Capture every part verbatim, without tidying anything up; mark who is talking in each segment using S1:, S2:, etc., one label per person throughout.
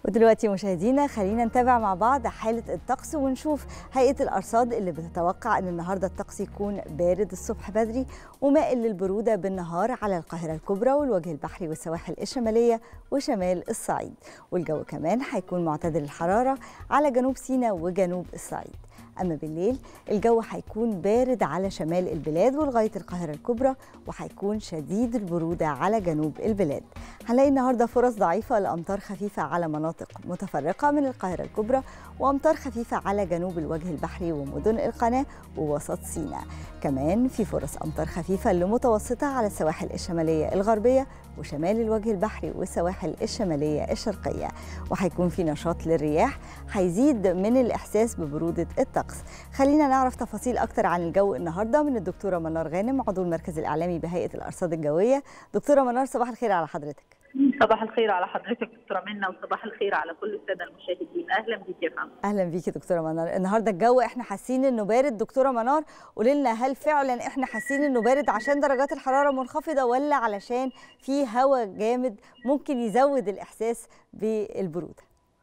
S1: ودلوقتي مشاهدينا خلينا نتابع مع بعض حالة الطقس ونشوف هيئة الأرصاد اللي بتتوقع أن النهاردة الطقس يكون بارد الصبح بدري ومائل للبرودة بالنهار على القاهرة الكبرى والوجه البحري والسواحل الشمالية وشمال الصعيد، والجو كمان هيكون معتدل الحرارة على جنوب سيناء وجنوب الصعيد. أما بالليل الجو هيكون بارد على شمال البلاد ولغاية القاهرة الكبرى وهيكون شديد البرودة على جنوب البلاد. هنلاقي النهاردة فرص ضعيفة لأمطار خفيفة على مناطق متفرقة من القاهرة الكبرى وأمطار خفيفة على جنوب الوجه البحري ومدن القناة ووسط سيناء. كمان في فرص أمطار خفيفة لمتوسطة على السواحل الشمالية الغربية وشمال الوجه البحري والسواحل الشمالية الشرقية، وهيكون في نشاط للرياح هيزيد من الإحساس ببرودة الطقس. خلينا نعرف تفاصيل أكتر عن الجو النهاردة من الدكتورة منار غانم عضو المركز الإعلامي بهيئة الأرصاد الجوية. دكتورة منار صباح الخير على حضرتك.
S2: صباح الخير على حضرتك دكتوره منى وصباح الخير على كل الساده المشاهدين. اهلا بيك يا فندم.
S1: اهلا بيكي دكتوره منار. النهارده الجو احنا حاسين انه بارد. دكتوره منار قولي لنا هل فعلا احنا حاسين انه بارد عشان درجات الحراره منخفضه ولا علشان في هواء جامد ممكن يزود الاحساس بالبروده؟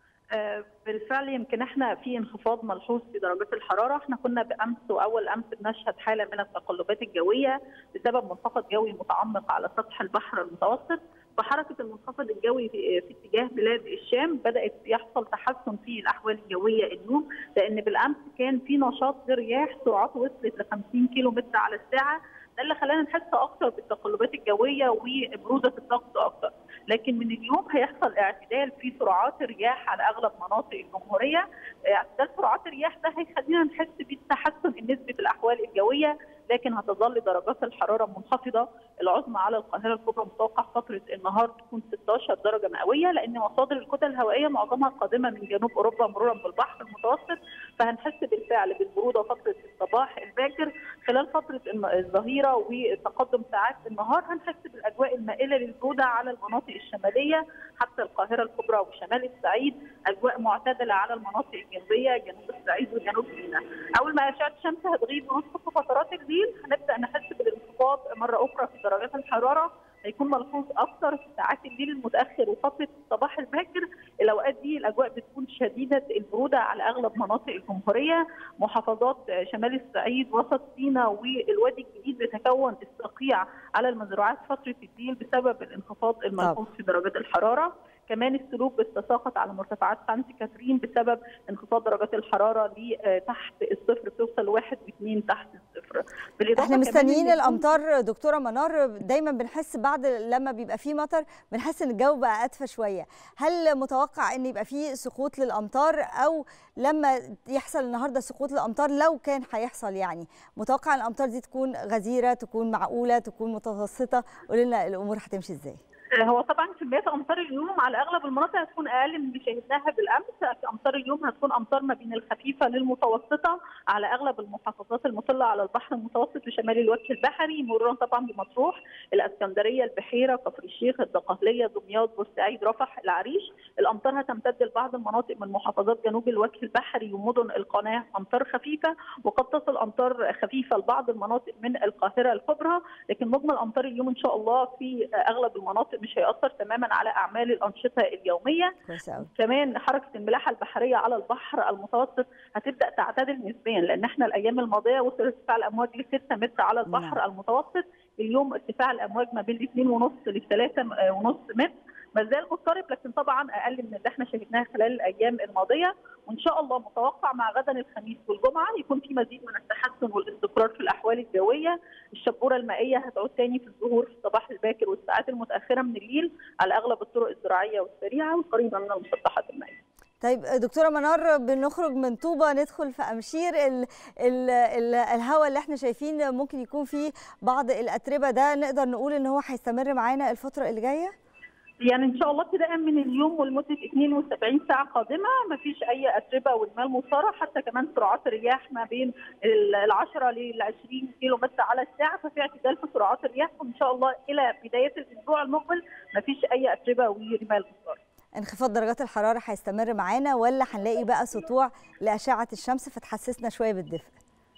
S2: آه بالفعل يمكن احنا في انخفاض ملحوظ في درجات الحراره. احنا كنا بامس واول امس بنشهد حاله من التقلبات الجويه بسبب منخفض جوي متعمق على سطح البحر المتوسط. بحركه المنخفض الجوي في, في اتجاه بلاد الشام بدات يحصل تحسن في الاحوال الجويه اليوم، لان بالامس كان في نشاط لرياح سرعته وصلت ل خمسين كيلو متر على الساعه، ده اللي خلانا نحس اكثر بالتقلبات الجويه وبروده الطقس اكثر. لكن من اليوم هيحصل اعتدال في سرعات الرياح على اغلب مناطق الجمهوريه. اعتدال سرعات الرياح ده هيخلينا نحس بالتحسن النسبي في الاحوال الجويه، لكن هتظل درجات الحراره منخفضه. العظمى على القاهره الكبرى متوقع فتره النهار تكون ستاشر درجه مئويه، لان مصادر الكتل الهوائيه معظمها قادمه من جنوب اوروبا مرورا بالبحر المتوسط، فهنحس بالفعل بالبروده فتره الصباح الباكر. خلال فتره الظهيره وتقدم ساعات النهار هنحس بالاجواء المائله للبروده على المناطق الشماليه حتى القاهره الكبرى وشمال الصعيد، اجواء معتدله على المناطق الجنوبيه جنوب الصعيد وجنوب سيناء. اول ما اشعه الشمس هتغيب ونصف فترات الليل هنبدا نحس بالانخفاض مره اخرى في درجات الحراره، هيكون ملحوظ اكثر في ساعات الليل المتاخر وفتره الصباح الباكر. الاوقات دي الاجواء بتكون شديده البروده على اغلب مناطق الجمهوريه. محافظات شمال الصعيد وسط سيناء والوادي الجديد بتكون الصقيع على المزروعات فتره الليل بسبب الانخفاض الملحوظ في درجات الحراره. كمان السلوك بتتساقط على مرتفعات سانت كاترين بسبب انخفاض درجات الحراره لتحت الصفر، بتوصل واحد واثنين تحت الصفر.
S1: احنا مستنيين الامطار دكتوره منار، دايما بنحس بعد لما بيبقى فيه مطر بنحس ان الجو بقى ادفى شويه. هل متوقع ان يبقى فيه سقوط للامطار او لما يحصل النهارده سقوط للامطار لو كان هيحصل، يعني متوقع الامطار دي تكون غزيره تكون معقوله تكون متوسطه؟ قولي لنا الامور هتمشي ازاي؟
S2: هو طبعا كميات امطار اليوم على اغلب المناطق هتكون اقل من اللي شاهدناها بالامس. امطار اليوم هتكون امطار ما بين الخفيفه للمتوسطه على اغلب المحافظات المطله على البحر المتوسط وشمال الوجه البحري، مرورا طبعا بمطروح، الاسكندريه، البحيره، كفر الشيخ، الدقهليه، دمياط، بورسعيد، رفح، العريش. الامطار هتمتد لبعض المناطق من محافظات جنوب الوجه البحري ومدن القناه امطار خفيفه، وقد تصل امطار خفيفه لبعض المناطق من القاهره الكبرى، لكن مجمل امطار اليوم ان شاء الله في اغلب المناطق مش هيأثر تماما على اعمال الانشطه اليوميه. كمان حركه الملاحه البحريه على البحر المتوسط هتبدا تعتدل نسبيا، لان احنا الايام الماضيه وصل ارتفاع الامواج ل ستة متر على البحر نعم. المتوسط. اليوم ارتفاع الامواج ما بين اثنين ونص ل ثلاثة ونص متر، ما زال مضطرب لكن طبعا اقل من اللي احنا شاهدناه خلال الايام الماضيه. وان شاء الله متوقع مع غدا الخميس والجمعه يكون في مزيد من التحسن والاستقرار في الاحوال الجويه. الشبوره المائيه هتعود ثاني في الظهور في الصباح الباكر والساعات المتاخره من الليل على اغلب الطرق الزراعيه والسريعه والقريبه من المسطحات المائيه.
S1: طيب دكتوره منار، بنخرج من طوبه ندخل في امشير، ال ال ال الهواء اللي احنا شايفين ممكن يكون فيه بعض الاتربه، ده نقدر نقول ان هو هيستمر معانا الفتره اللي جايه؟
S2: يعني ان شاء الله ابتداء من اليوم ولمده اثنين وسبعين ساعه قادمه مفيش اي اتربه والمال مثاره، حتى كمان سرعات الرياح ما بين ال عشرة ل عشرين كيلو متر على الساعه، ففي اعتدال في سرعات الرياح، وان شاء الله الى بدايه الاسبوع المقبل مفيش اي اتربه ورمال مثاره.
S1: انخفاض درجات الحراره هيستمر معانا ولا هنلاقي بقى سطوع لاشعه الشمس فتحسسنا شويه بالدفء؟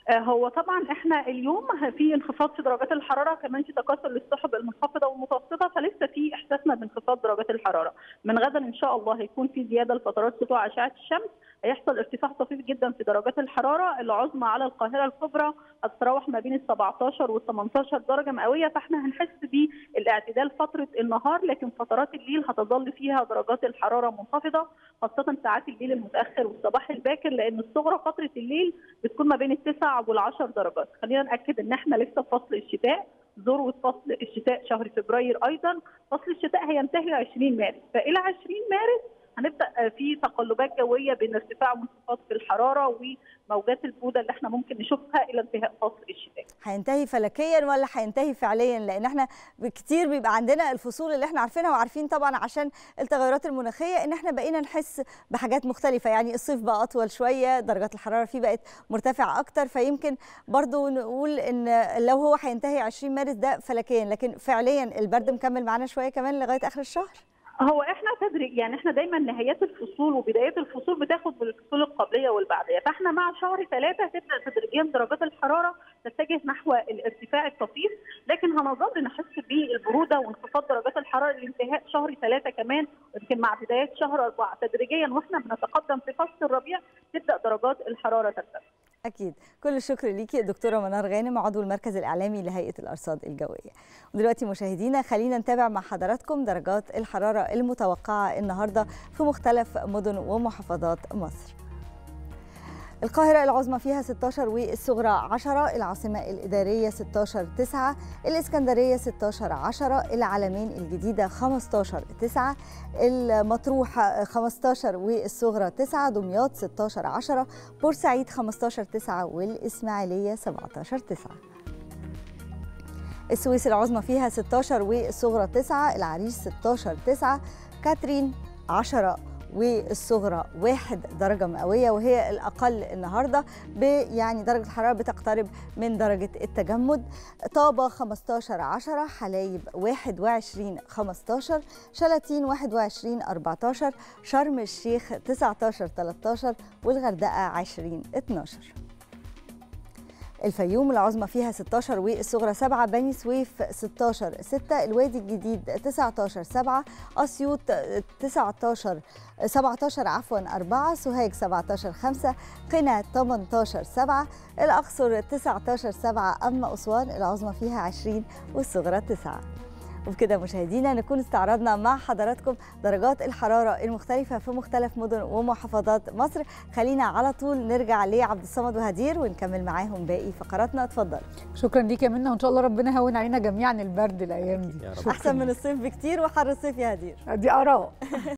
S2: هو طبعا احنا اليوم في انخفاض في درجات الحراره، كمان في تكاثر للسحب المنخفضه والمتوسطه، فلسه في احساسنا بانخفاض درجات الحراره. من غدا ان شاء الله هيكون في زياده لفترات سطوع اشعه الشمس، هيحصل ارتفاع طفيف جدا في درجات الحراره، العظمى على القاهره الكبرى هتتراوح ما بين ال سبعتاشر وال تمنتاشر درجه مئويه، فاحنا هنحس بالاعتدال فتره النهار، لكن فترات الليل هتظل فيها درجات الحراره منخفضه، خاصه ساعات الليل المتاخر والصباح الباكر، لان الصغرى فتره الليل بتكون ما بين التسع والعشر درجات. خلينا ناكد ان احنا لسه في فصل الشتاء، ذروه فصل الشتاء شهر فبراير، ايضا فصل الشتاء هينتهي عشرين مارس، فالى عشرين مارس هنبدا في تقلبات جويه بين ارتفاع وانخفاض في الحراره وموجات البوده اللي احنا ممكن نشوفها الى انتهاء فصل الشتاء.
S1: هينتهي فلكيا ولا هينتهي فعليا؟ لان احنا كتير بيبقى عندنا الفصول اللي احنا عارفينها، وعارفين طبعا عشان التغيرات المناخيه ان احنا بقينا نحس بحاجات مختلفه، يعني الصيف بقى اطول شويه، درجات الحراره فيه بقت مرتفعه اكتر، فيمكن برضو نقول ان لو هو هينتهي عشرين مارس ده فلكيا، لكن فعليا البرد مكمل معانا شويه كمان لغايه اخر الشهر.
S2: هو احنا تدريج، يعني احنا دايما نهايات الفصول وبدايات الفصول بتاخد بالفصول القبليه والبعديه، فاحنا مع شهر ثلاثه تبدا تدريجيا درجات الحراره تتجه نحو الارتفاع الطفيف، لكن هنظل نحس بالبروده وانخفاض درجات الحراره لانتهاء شهر ثلاثه كمان، يمكن مع بدايات شهر اربعه تدريجيا واحنا بنتقدم في فصل الربيع تبدا درجات الحراره ترتفع.
S1: أكيد. كل الشكر ليكي دكتورة منار غانم، عضو المركز الإعلامي لهيئة الأرصاد الجوية. ودلوقتي مشاهدينا خلينا نتابع مع حضراتكم درجات الحرارة المتوقعة النهاردة في مختلف مدن ومحافظات مصر. القاهرة العظمى فيها ستاشر والصغرى عشرة، العاصمة الإدارية ستاشر تسعة، الإسكندرية ستاشر عشرة، العلمين الجديدة خمستاشر تسعة، المطروح خمستاشر والصغرى تسعة، دمياط ستاشر عشرة، بورسعيد خمستاشر تسعة، والإسماعيلية سبعتاشر تسعة. السويس العظمى فيها ستاشر والصغرى تسعة، العريش ستاشر تسعة، كاترين عشرة والصغرى واحد درجة مئوية، وهي الأقل النهاردة، يعني درجة الحرارة بتقترب من درجة التجمد. طابة خمستاشر عشرة، حلايب واحد وعشرين خمستاشر، شلاتين واحد وعشرين أربعتاشر، شرم الشيخ تسعتاشر تلتاشر، والغردقة عشرين اتناشر. الفيوم العظمى فيها ستاشر والصغرى سبعة، بني سويف ستاشر ستة، الوادي الجديد تسعتاشر سبعة، أسيوط تسعتاشر سبعتاشر عفوا أربعة، سوهاج سبعتاشر خمسة، قنا تمنتاشر سبعة، الأقصر تسعتاشر سبعة، أما أسوان العظمى فيها عشرين والصغرى تسعة. وبكده مشاهدينا نكون استعرضنا مع حضراتكم درجات الحرارة المختلفة في مختلف مدن ومحافظات مصر. خلينا على طول نرجع لعبد الصمد وهدير ونكمل معاهم باقي فقراتنا. اتفضل.
S3: شكرا ليك يا منى، وان شاء الله ربنا يهون علينا جميعا البرد الايام دي.
S1: احسن من الصيف بكتير وحر الصيف يا هدير.
S3: دي اراء.